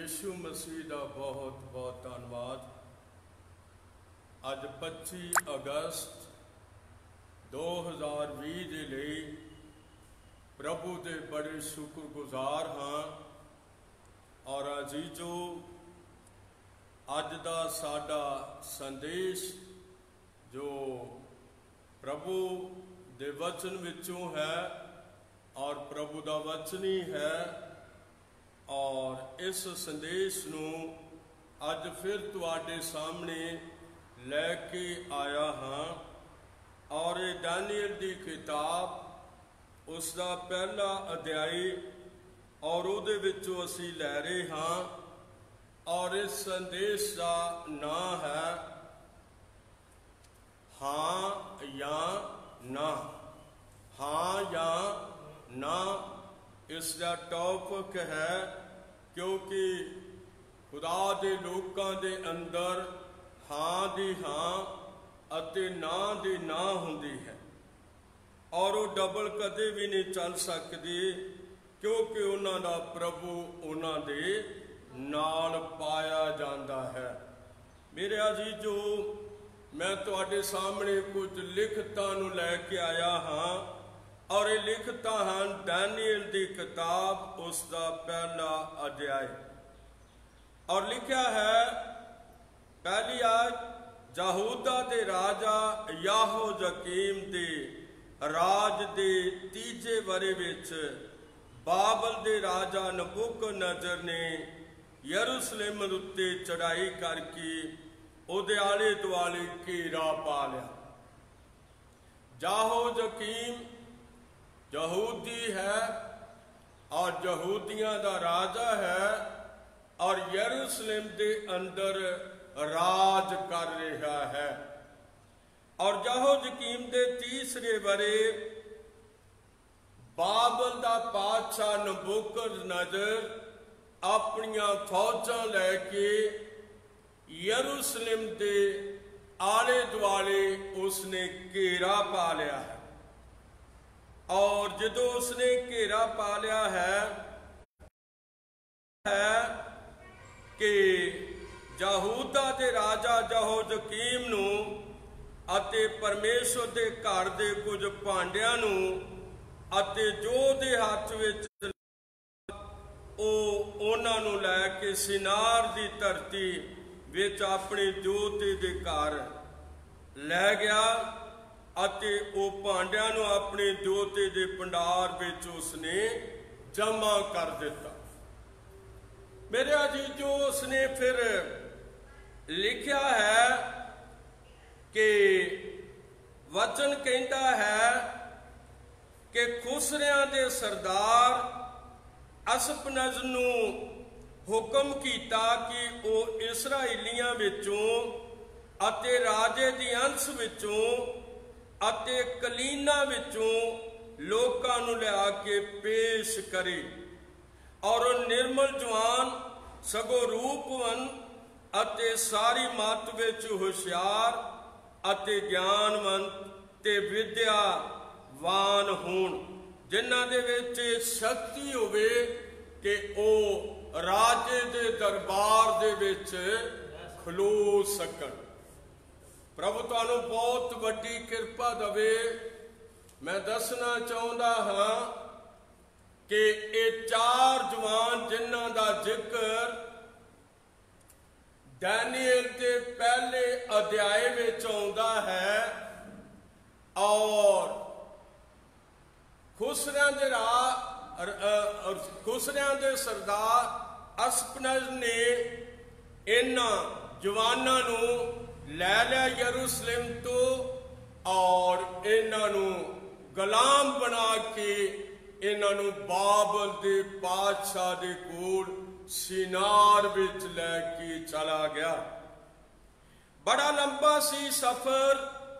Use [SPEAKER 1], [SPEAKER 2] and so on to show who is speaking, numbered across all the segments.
[SPEAKER 1] यीशु मसीह का बहुत बहुत धन्यवाद। अज 25 अगस्त 2020 के लिए प्रभु के बड़े शुक्रगुजार हाँ। और अजीजो अज का साडा संदेश जो प्रभु दे वचन विचों है और प्रभु का वचन ही है। और इस संदेश नूं अज फिर तुहाडे सामने लैके आया हाँ। और दानियल की किताब उसका पहला अध्याय और उहदे विचों असीं लै रहे हाँ। और इस संदेश का नाम है हाँ या ना। हाँ या ना इसका टॉपिक है, क्योंकि खुदा दे लोकां दे अंदर हाँ दी हाँ अते ना दी ना हुंदी है। और वो डबल कदे भी नहीं चल सकती, क्योंकि उन्हां दा प्रभु उन्हां दे नाल पाया जाता है। मेरे अजीजो, मैं तुहाडे सामने कुछ लिखतां नूं लैके आया हाँ। और ये लिखता हैं दानियल की किताब उसका पहला अध्याय। और लिखा है पहली आज यहूदा के राजा यहोयाकीम के राज के तीजे वरे विच बाबल के राजा नबूकदनेस्सर ने यरूशलेम उत्ते चढ़ाई करके उहदे आले दुआले घेरा पा लिया। यहोयाकीम यहूदी है और यहूदियों का राजा है और यरूशलेम के अंदर राज कर रहा है। और यहोयाकीम के तीसरे वरे बाबल का बादशाह नबूकदनेस्सर अपनियां फौजां लैके यरूशलेम के आले दुआले उसने घेरा पा लिया है। और जदों उसने घेरा पा लिया है कि यहूदा के राजा यहोयाकीम नूं अते परमेश्वर के घर के कुछ भांडियां नूं अते जो दे हाथ विच उन्हां नूं लैके सिनार की धरती विच अपने जोते दे घर लै गया अते ओ भांडियां नूं अपने जोते दे भंडार विच उसने जमा कर दिता। मेरे अजीजो, उसने फिर लिखा है कि वचन कहता है कि खुसरियां दे सरदार असपनज नूं हुक्म कीता कि वो इसराइलियां विचों अते राजे दी अंश विचों अते कलीना विचों लोकां नूं लिया के पेश करे। और निर्मल जवान सगों रूपवन अते सारी मत विच होशियार अते ज्ञानवंत ते विद्यावान होण, जिन्हां दे विच शक्ति होवे कि ओ राजे दे दरबार दे विच खलो सकन। प्रभु तुहानूं बहुत वड्डी किरपा दवे। मैं दसना चाहुंदा हाँ कि ये चार जवान जिन्हां दा जिक्र दानियल के पहले अध्याय विच आउंदा है और खुसरियां दे सरदार असपनज ने इन्हां जवानां नूं लै लिया यरूशलेम तो और इन्हां नूं गुलाम बना के इन्हां नूं बाबल दे बादशाह दे कोल सिनार विच लैके चला गया। बड़ा लंबा सी सफर,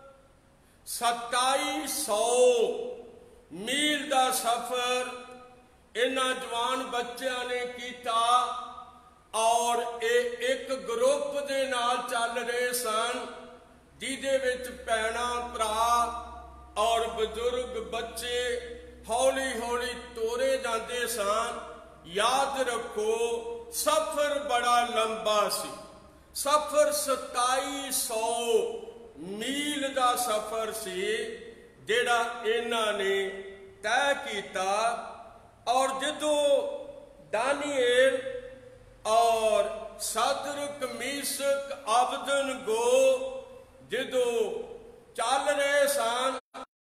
[SPEAKER 1] 2700 मील का सफर इन्हां जवान बच्चों ने किया। और एक ग्रुप दे नाल चल रहे सन, जिहदे विच भैणां भरा और बजुर्ग बच्चे हौली हौली तोरे जाते सन। याद रखो सफर बड़ा लंबा सी। सफर 2700 मील का सफर सी जिहड़ा इन्हां ने तय किया। और जदों दानिएल और सदरक मीशक अबदनगो जदों चल रहे सन,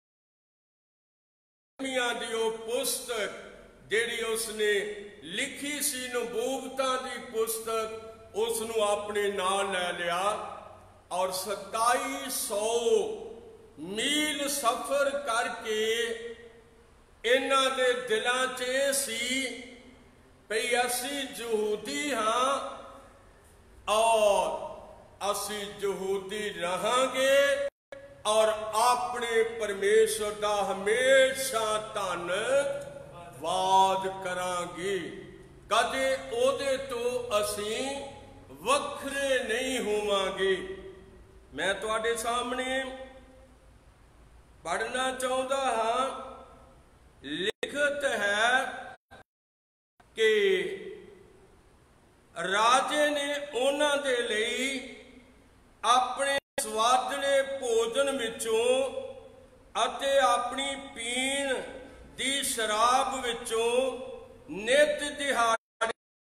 [SPEAKER 1] दी वो पुस्तक जिहड़ी उसने लिखी सी नबूवतां दी पुस्तक, उसनूं अपने नाल लै लिया। और 2700 मील सफर करके इन्हां दे दिलां च इह सी भई असी यहूदी हाँ और असी यहूदी रहांगे और अपने परमेश्वर का हमेशा धन्नवाद करांगे। कदे ओदे तो असी वखरे नहीं होवांगे। मैं तुहाडे सामने पढ़ना चाहता हाँ, लिखत है कि राजे ने उन्हां दे लई अपने स्वादले भोजन विचों अते अपनी पीण दी शराब विचों नित दिहाड़े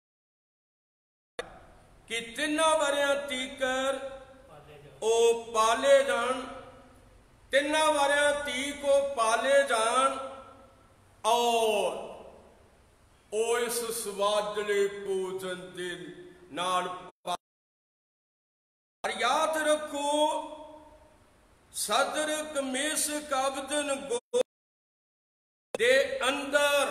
[SPEAKER 1] कि 3 वरियां तीकर ओ पाले जान, 3 वरियां तीक ओ पाले जान और ओ इस स्वादले भोजन दे नाल। याद रखो सदरक मेशक अबदनगो दे अंदर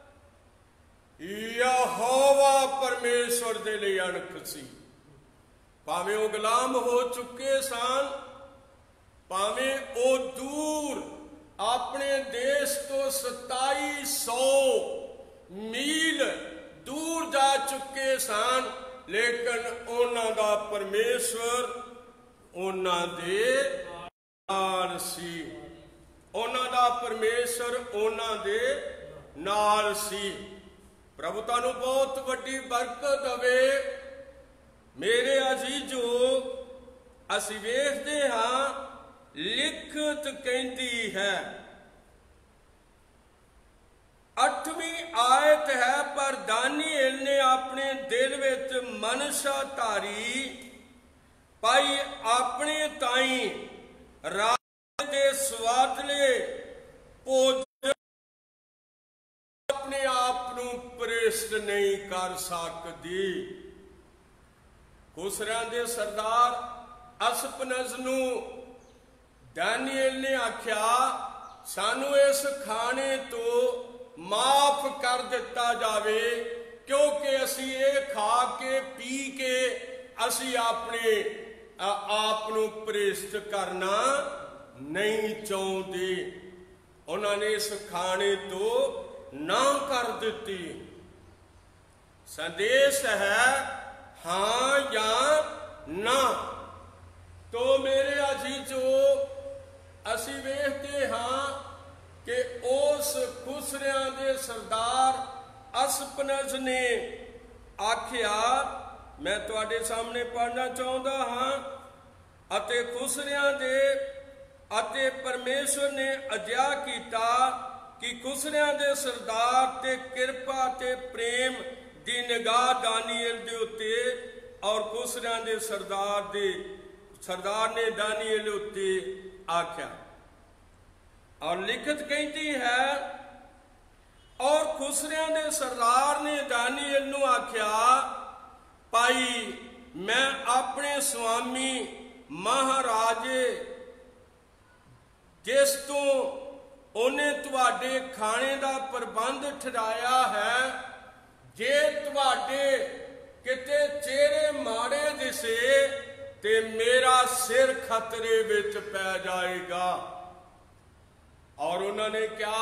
[SPEAKER 1] यहोवा परमेश्वर दे लिए अणख सी। भावें वो गुलाम हो चुके सन, भावें वो दूर अपने देश तो 2700 मील दूर जा चुके सन, लेकिन उन्हां दा परमेश्वर उन्हां दे नाल सी। उन्हां दा परमेश्वर उन्हां दे नाल सी। प्रभु तुहानूं बहुत वड्डी बरकत देवे। मेरे अजीजो, असीं वेखदे हां लिखत कहती है, 8वीं आयत है, पर दानिएल ने अपने दिल विच मनसा धारी पाई अपने ताई राज दे स्वादले भोजन अपने आप नूं प्रेष्ट नहीं कर सकदी। खुसरियां दे सरदार असपनज नूं दानिएल ने आख्या, सानू इस खाने तो माफ कर दिता जावे, क्योंकि असी ये खा के पी के असी अपने आप नूं प्रेष्ट करना नहीं चाहते। उन्होंने इस खाने तो ना कर दी। संदेश है हाँ या ना। तो मेरे अजीजो, असी वेखते हाँ कि उस खुसरियां दे सरदार असपनज ने आख्या, मैं तुहाडे सामने पढ़ना चाहता हाँ, अते खुसरियां दे अते परमेश्वर ने अजिहा कीता कि खुसरियां दे सरदार ते किरपा ते प्रेम दी निगाह दानिएल दे उत्ते और खुसरियां दे सरदार ने दानिएल उत्ते आख्या। और लिखत कहती है, और खुसरियां दे सरदार ने दानिएल नूं आख्या, भाई मैं अपने स्वामी महाराजे जिस तो उन्हें तुहाडे खाने का प्रबंध ठहराया है, जे तुहाडे किते चेहरे माड़े दिसे ते मेरा सिर खतरे विच पै जाएगा। और उन्होंने क्या,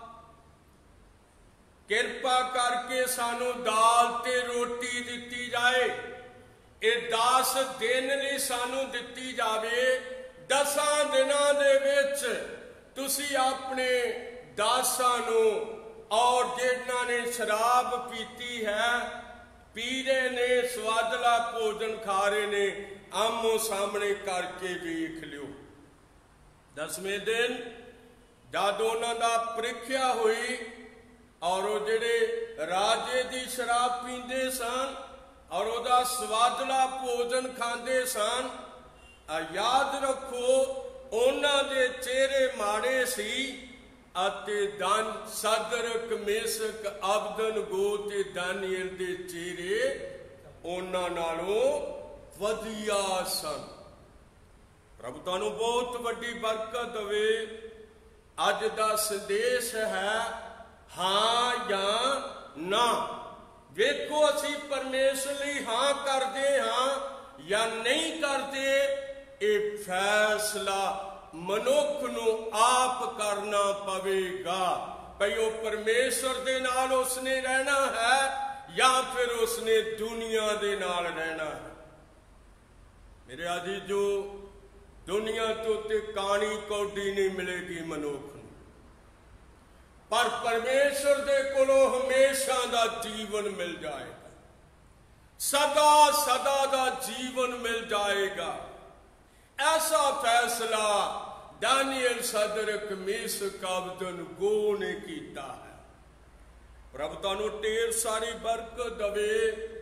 [SPEAKER 1] किरपा करके सानू दाल ते रोटी दिती जाए, ये 10 दिन लई सानू दिती जावे। 10 दिनां दे विच तुसी अपने दासां नू और जिन्हां ने शराब पीती है पी रहे ने, स्वादला भोजन खा रहे ने, आमो सामने करके वेख लियो। 10वें दिन जद उन्हां दा परीक्षा हुई और वो जिहड़े राजे दी शराब पींदे सन और उहदा स्वादला भोजन खांदे सन, याद रखो उन्हां दे चेहरे माड़े सी अते दान सदरक मेसक अबदनगो ते दानियल दे चेहरे उन्हां नालों वधिया सन। प्रभु तुहानूं बहुत वड्डी बरकत देवे। अज दा संदेश है हाँ या ना। वेखो असी परमेश्वर लई हाँ करदे हाँ या नहीं करदे, ये फैसला मनुख नूं आप करना पवेगा। भई वो परमेश्वर दे नाल उसने रहना है या फिर उसने दुनिया दे नाल रहना है। मेरे अजीजों, दुनिया तो ते कानी कौडी नहीं मिलेगी मनुख नूं, पर परमेश्वर दे कोलों हमेशा दा जीवन मिल जाएगा, सदा सदा दा जीवन मिल जाएगा। ऐसा फैसला दानियल सदरक मेसक अबदनगो ने कीता है। प्रभु तुहानूं ढेर सारी बरकत देवे।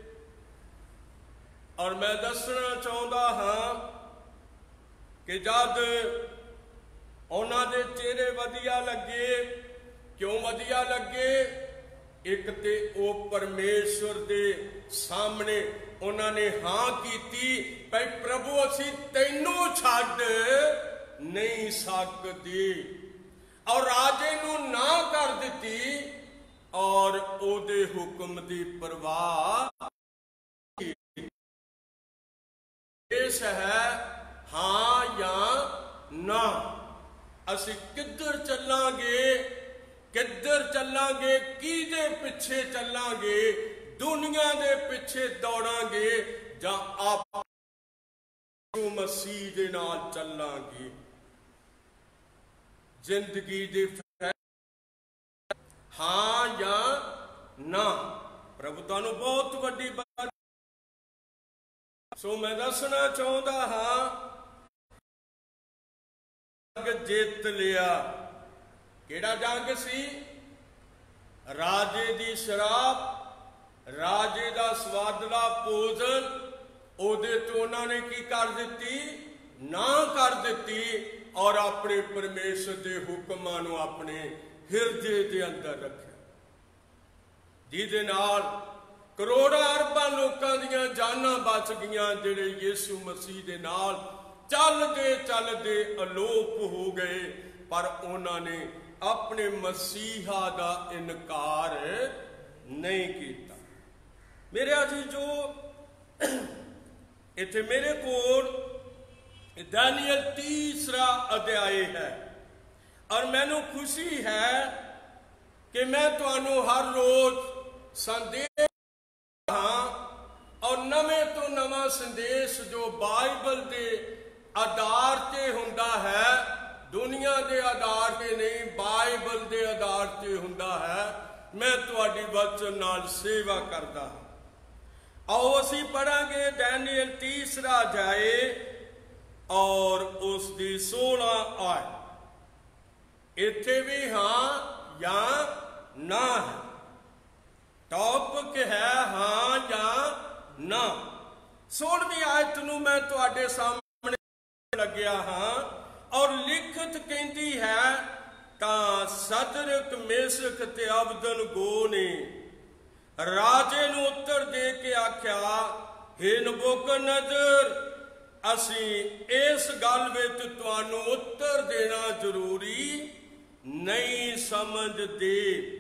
[SPEAKER 1] और मैं दसना चाहुंदा हां कि जद उन्हां दे चेहरे वधिया लगे, क्यों वधिया लगे? एक ते ओ परमेश्वर दे सामने उन्होंने हाँ की, भाई प्रभु असी तैनू छड्ड नहीं सकते, और राजे नू ना कर दी और ओदे हुक्म दी परवाह। देश है हाँ या ना। असी किधर चलांगे, किधर चलांगे, किहदे पिछे चलांगे? दुनिया दे पिछे दौड़ांगे जां आप मसीह दे नाल चलांगे? जिंदगी दे हाँ या ना। प्रभु तुहानूं बहुत वड्डी बात। सो मैं दसना चाहुंदा हां, जित लिया। किहड़ा जंग सी? राजे दी शराब, राजे दा स्वादला भोजन, ओदे तो उन्होंने की कर दिती? ना कर दिती, और अपने परमेश्वर दे हुक्मां नूं अपने हिरदे दे अंदर रखिया, जिहदे नाल करोड़ां अरबां लोकां दीयां जानां बच गईयां, जिहड़े यीशु मसीह दे नाल चलदे चलदे अलोप हो गए, पर उन्होंने अपने मसीहा दा इनकार नहीं किया। मेरे अजीजों, इत्थे मेरे कोल दानियल 3रा अध्याय है, और मैनू खुशी है कि मैं तुहानू हर रोज संदेश और नवे तो नवा संदेश जो बाइबल के आधार से हुंदा है, दुनिया के आधार से नहीं, बाइबल के आधार से हुंदा है। मैं तुहाडी वचन नाल सेवा करदा। आओ असी पढ़ांगे दानियल 3रा अध्याय और उसकी 16 आयत। इत्थे भी हाँ या ना है। टॉपिक है हाँ या ना। 16वीं आयत नूं मैं तुहाडे सामने लग्या हाँ, और लिखत कहती है, तां सदरक मेसक ते अबदनगो ने राजे नूं उत्तर दे के आख्या, हे नबूकदनेस्सर, असी इस गल विच तुहानूं उत्तर देना जरूरी नहीं समझदे,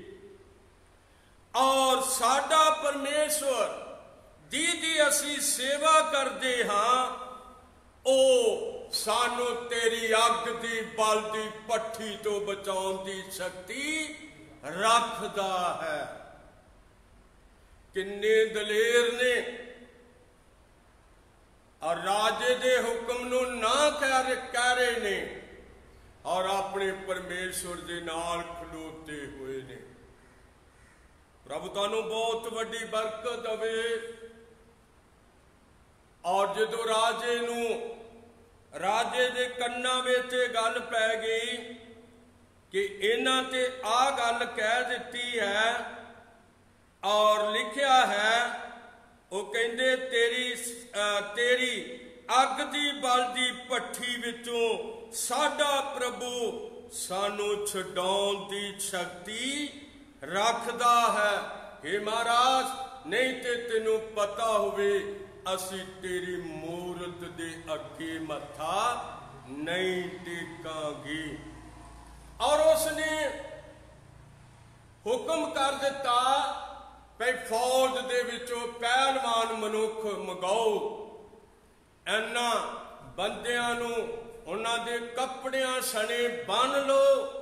[SPEAKER 1] और साडा परमेश्वर दी असी सेवा करते हाँ, ओ सानू तेरी अग दी बलदी पट्ठी तो बचाउण दी शक्ति रखदा है। किन्ने दलेर ने और राजे दे हुक्म नूं ना कह रहे ने, और अपने परमेश्वर दे नाल खलोते हुए ने। प्रभु तुहानू बहुत वड्डी बरकत देवे। और जो राजे दे कन्ना विच गल पै गई कि इन्हां ते आ गल कह दिती है और लिखिया है, वो कहंदे तेरी अग दी बलदी भट्ठी विचों साडा प्रभु सानू छडाउण दी शक्ति रखदा है। हे महाराज, नहीं ते तेनू पता होवे असी तेरी मूरत दे अगे मथा नहीं टेकांगे। और उसने हुक्म कर दिता भाई फौज दे विचों पहलवान मनुख मंगाओ, इन्हां बंदियां नूं उन्हां दे कपड़ियां सने बन लो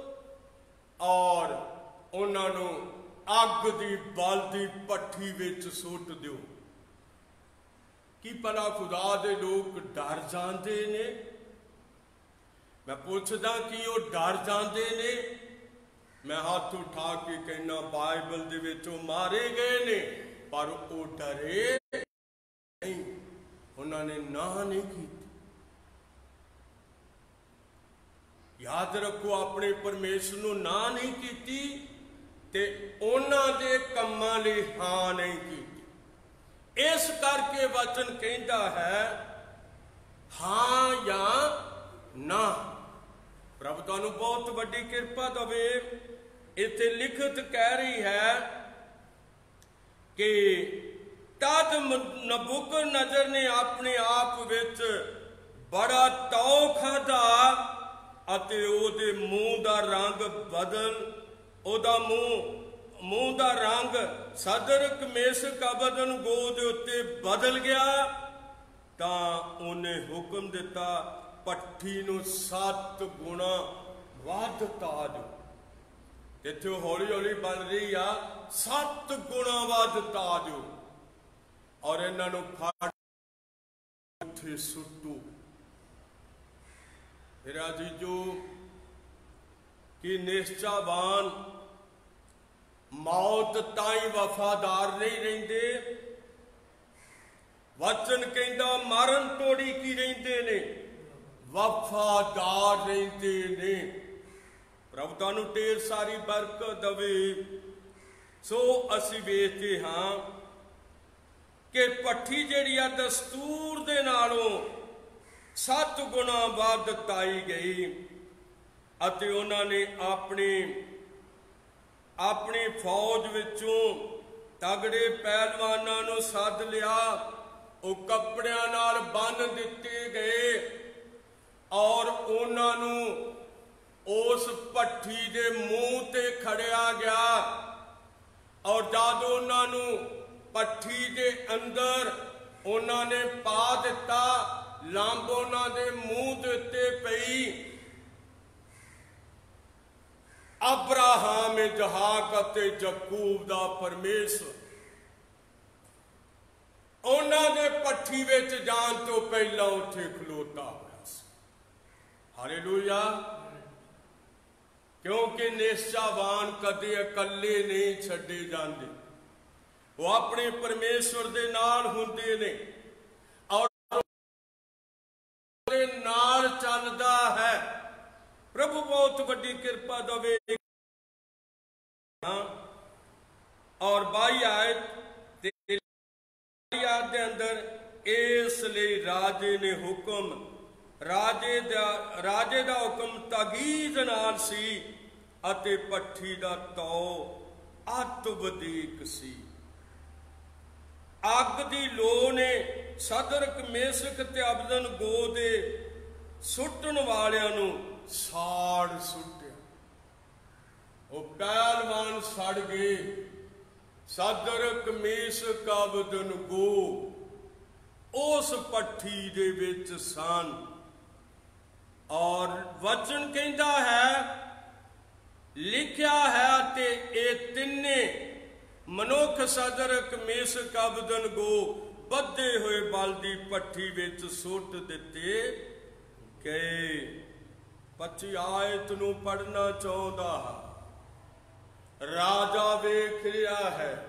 [SPEAKER 1] और उन्हां नूं अग दी बलदी भट्ठी विच सुट दिओ। की भला खुदा दे लोग डर जाते ने? मैं पूछदा कि वो डर जाते ने? मैं हाथ उठा के कहना बाइबल दे विचों मारे गए ने, पर वो डरे नहीं, उन्होंने ना नहीं की। याद रखो, अपने परमेश्वर नूं ना नहीं की ते उन्हां दे कम्मां लई हां नहीं की। इस करके वचन कहता है हाँ या ना। प्रभु तुहानू बहुत वड्डी किरपा देवे। इत्थे लिखत कह रही है कि तद नबूकदनजर ने अपने आप विच बड़ा तौ खाधा अते ओदे मूँह दा रंग बदल, ओदा मूँह दा रंग सदरक मेसक अबदनगो दे उत्ते बदल गया। तां उन्हें हुक्म दिता भट्ठी नूं 7 गुणा वध ताज। इत्थे हौली हौली बन रही आ 7 गुणा वध ताज, और इन्हां नूं फड़ उत्थे सुट्टो। मेरा जीजो कि निश्चावान मौत ताई वफादार नहीं रहिंदे। वचन कहंदा मरण तोड़ी की रहिंदे ने, वफादार रहिंदे ने। प्रभु तुहानू ढेर सारी बरकत देवे। सो असी वेखदे हां कि भट्ठी जिहड़ी आ दस्तूर दे नालों 7 गुणा वध ताई गई अते उन्हां ने अपनी फौज विचों तगड़े पहलवानां नूं सद लिया। वो कपड़ियां नाल बन दिते गए और उन्हां नूं उस भट्ठी दे मूँह ते खड़िया गया। और जद उन्हां नूं भट्ठी दे अंदर उन्हां ने पा दिता, लंब उन्हां दे मूँह दे उत्ते पई। अब्राहम इसहाक अते याकूब दा परमेश्वर उन्हां दे भट्ठी विच जाण तो पहला उत्थे खलोता होया सी। हालेलूया। क्योंकि निश्चावान कदे अकल्ले नहीं छड्डे जांदे, वो अपने परमेश्वर दे नाल हुंदे ने और दे नाल चलदा है। प्रभु बहुत वड्डी किरपा देवे। और 22 आयत दे अंदर इसलिए राजे ने हुक्म, राजे दा हुक्म तागीद नाल सी अते भट्ठी दा तौ अत वधीक सी। अग दी लो ने सदरक मेसक ते अबदनगो दे सुट्टण वालियां नूं साड़ सुट्टिया। वो पहलवान सड़ गए। सदरक मेसक अबदनगो उस भट्ठी दे विच सन। और वचन कहता है, लिखिया है ते ये तिन्ने मनुख सदरक मेसक अबदनगो बधे हुए बलदी भट्ठी विच सुट दिते गए। 25 आयत नूं पढ़ना चाहुंदा। राजा वेख रहा है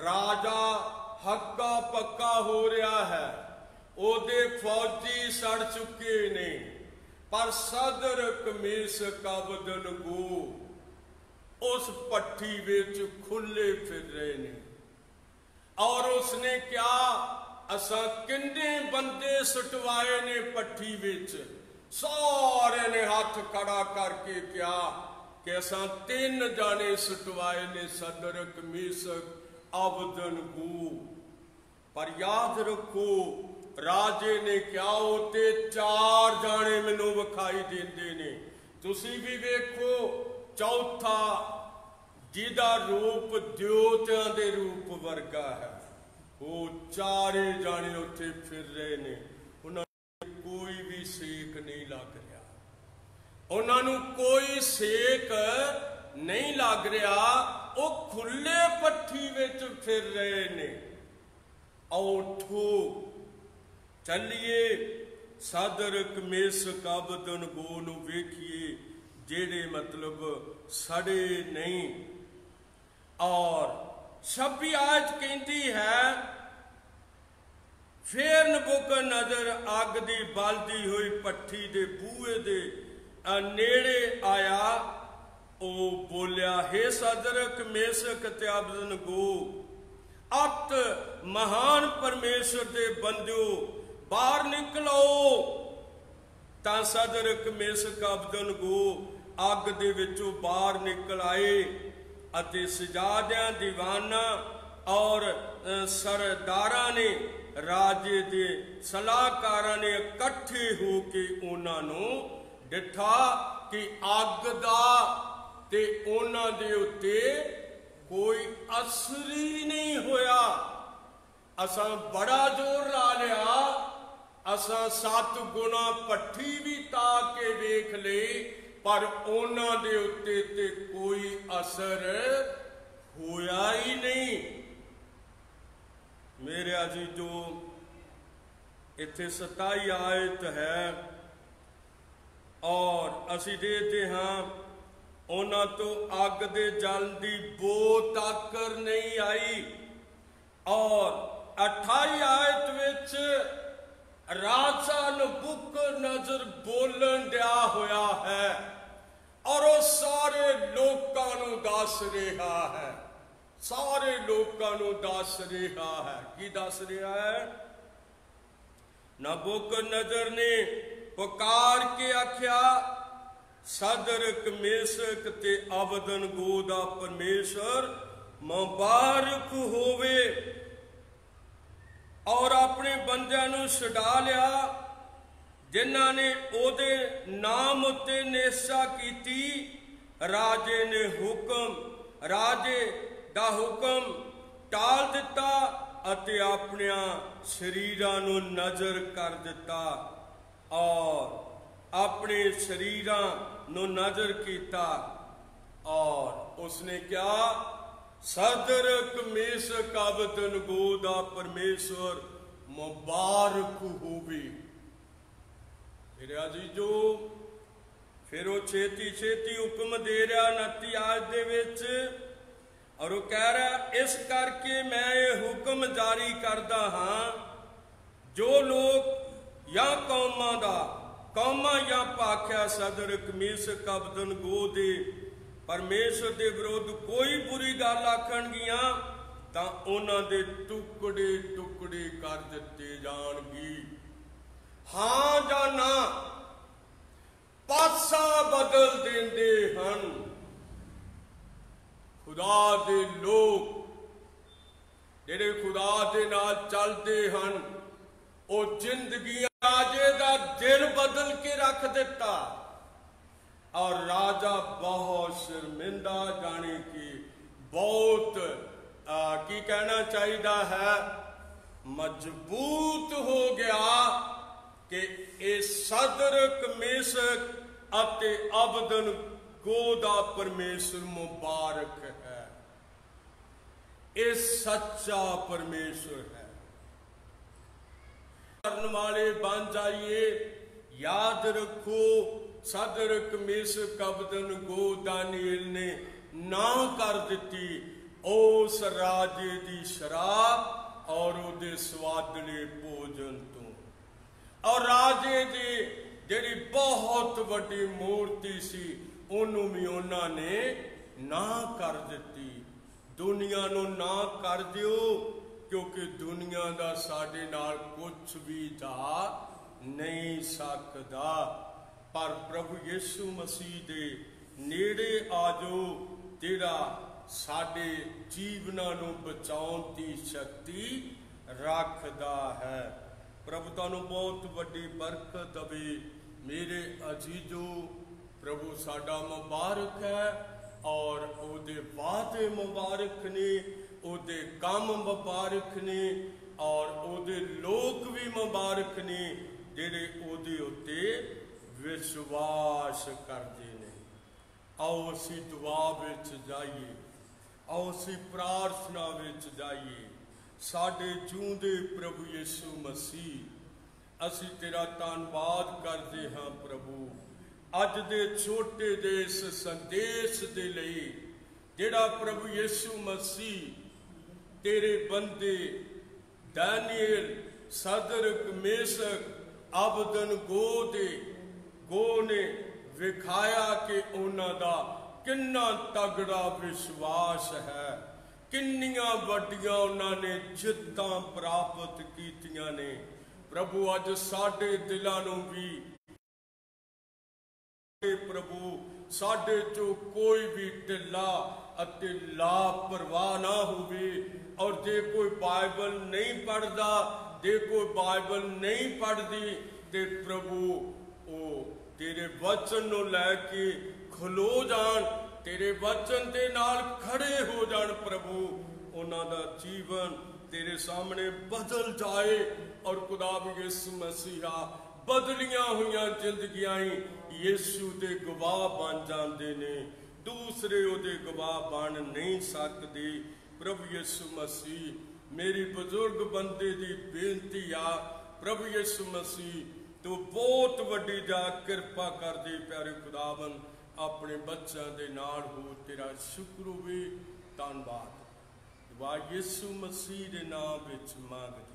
[SPEAKER 1] राजा हक्का पक्का हो रहा है, ओदे फौजी सड़ चुके ने, पर सदर कमीस अबदनगो उस पट्टी विच खुले फिर रहे ने। और उसने क्या, असा किन्ने बंदे सुटवाए ने पट्टी विच, सारे ने हाथ खड़ा करके क्या कि असा 3 जाने सुटवाए ने सदर कमीस अबदनगो। पर याद रखो राजे ने क्या होते 4 जाने मैनू विखाई देंदे ने। तुसी भी वेखो चौथा जिहदा रूप द्योतियां दे रूप वर्गा है, वो 4 जाने उत्थे फिर रहे ने, उन्होंने कोई भी सेक नहीं लग रहा, उन्होंने कोई सेक नहीं लग रहा, वो खुले पट्टी विच फिर रहे ने। आओ उठो चलिए सदर कमीस अबदनगो नूं वेखिए, जेड़े मतलब सड़े नहीं। और 26 आयत कहती है, फिर नबूकदनेस्सर अग दी बलदी हुई पट्टी दे बूहे दे नेड़े आया, ओ बोलिया, हे सदर कमीस अबदनगो, अत महान परमेश्वर दे बंदियो बाहर निकलो। तां सदर कमीस अबदनगो अग दे विचों बाहर निकल आए, अते सजादियां दीवाना और सरदारां ने राजे दे सलाहकारां ने इकट्ठे हो के उन्हां नूं डिठा कि अग दा ते उन्हां दे उत्ते कोई असर ही नहीं होया। असां बड़ा जोर ला लिया, असां 7 गुना पट्टी भी ता के वेख लई, पर उन्हां दे उत्ते ते कोई असर होया ही नहीं। मेरे अजीजो, इत्थे 27 आयत है और असी देखते हाँ उन्हां तो अग दे जल दी बो ताकर नहीं आई। और 28 आयत विच राजा नबूकदनेस्सर बोलन दिया होया है और वो सारे लोकां नूं दस रहा है, सारे लोकां नूं दस रहा है। की दस रहा है? नबूकदनेस्सर ने पुकार के आख्या, सदर कमीस ते अबदनगो दा परमेश्वर मुबारक होवे। और अपने बंदियां नूं छुड़ा लिया जिन्हां ने ओदे नाम उत्ते निशा कीती। राजे ने राजे दा हुक्म टाल दिता अते अपने शरीरां नूं नजर कर दिता और अपने शरीरां नूं नजर कीता। और उसने क्या, सदर कमीस अबदनगो दा परमेश्वर मुबारक होवे। मेरे अजीजो, फिर वो छेती छेती हुक्म दे रहा 29 आयत दे विच, और वो कह रहा, इस करके मैं ये हुक्म जारी करदा हाँ, जो लोग या कौमां या पाख्या सदर कमीस अबदनगो दे परमेश्वर दे विरुद्ध कोई बुरी गल आखणगियां तां उन्हां दे टुकड़े टुकड़े कर दिते जाणगे। हां जां ना पासा बदल देंदे हन। खुदा दे लोग जिहड़े खुदा दे नाल चलदे हन, वो जिंदगी राजे दा दिल बदल के रख दिता। और राजा बहुत शर्मिंदा, जाने की बहुत की कहना चाहिए है, मजबूत हो गया कि इस सदर कमीस अते अबदनगो दा परमेश्वर मुबारक है, इस सच्चा परमेश्वर है। करने वाले बन जाइए। याद रखो, सदर कमीस अबदनगो दानियल ने ना कर दी, उस राजे दी शराब और उहदे स्वादले भोजन तो। और राजे दी जिहड़ी बहुत वड्डी मूर्ति सी उहनूं भी उन्हां ने ना कर दिती। दुनिया नूं ना कर दिओ, क्योंकि दुनिया दा साडे नाल कुछ भी जा नहीं सकदा। पर प्रभु यीशु मसीह दे नेड़े आ जाओ, जिहड़ा साडे जीवनां नूं बचाउण दी शक्ति रखदा है। प्रभु तुहानूं बहुत वड्डी बरकत देवे मेरे अजीजो। प्रभु साडा मुबारक है और उहदे वादे मुबारक ने, उहदे काम मुबारक ने और उहदे लोग भी मुबारक ने जिहड़े उहदे उत्ते विश्वास करते हैं। आओ असी दुआ विच जाइए, आओ असी प्रार्थना विच जाइए। साडे जूंदे प्रभु यीशु मसीह, असी तेरा धन्नवाद करते हाँ प्रभु, अज दे छोटे दे इस संदेश दे लई जिहड़ा प्रभु यीशु मसीह तेरे बंदे दानियल, सदरक, मेशक, अबदनगो ने विखाया कि उन्हां दा किन्ना तगड़ा विश्वास है, किन्नियां वड्डियां उन्हां ने जित्तां प्राप्त कीतियां ने। प्रभु अज साडे दिलां नूं भी प्रभु साडे चो कोई भी ढिला अते लापरवाह ना होवे। और जे कोई बाइबल नहीं पढ़दा, जे कोई बाइबल नहीं पढ़दी, ते प्रभु ओ तेरे वचन नूं लैके खलो जाण, तेरे वचन दे नाल खड़े हो जाण। प्रभु उन्हां दा जीवन तेरे सामने बदल जाए और खुदा यीशु मसीहा बदलियां हुई जिंदगियां यीशु दे गवाह बन जाते ने, दूसरे उहदे गवाह बन नहीं सकते। प्रभु यीशु मसीह मेरी बुजुर्ग बंदे दी बेनती आ, प्रभु यीशु मसीह तू बहुत वड्डी जा कृपा कर दे प्यारे खुदावन, अपने बच्चों दे नाल हो। तेरा शुक्र होवे, धन्नवाद। दुआ यीशु मसीह दे नाम विच मंगदे।